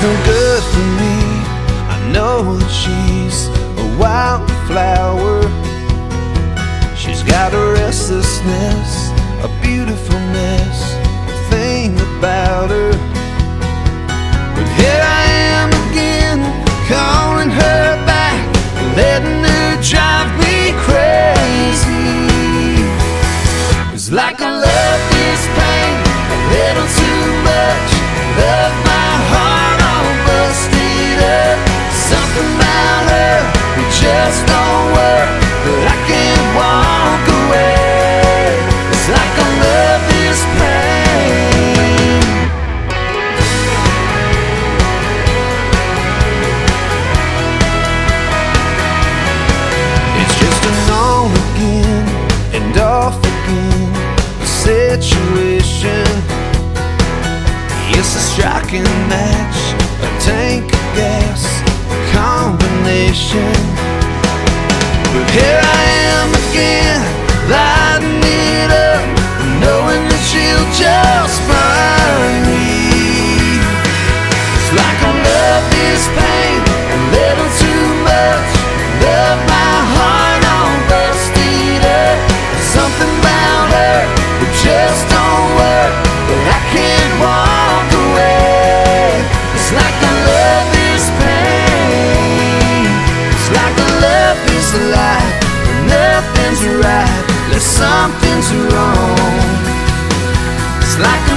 no good for me. I know that she's a wildflower. She's got a restlessness, a beautiful mess, a thing about her. But here I am again, calling her back, letting her drive me crazy. It's like I love this pain a little too much. Love my heart all busted up. Something about her, it just don't work, but I can't walk away. It's like I love this pain. It's just an on again and off again situation. It's a striking match, a tank of gas, a combination. But here I am again, lighting it up, knowing that she'll just burn me. It's like I love this pain a little too much. Love my heart all busted up. Something about her that just don't work, but I can't walk away. It's like I love this pain. It's like I love this life, but nothing's right, like something's wrong. It's like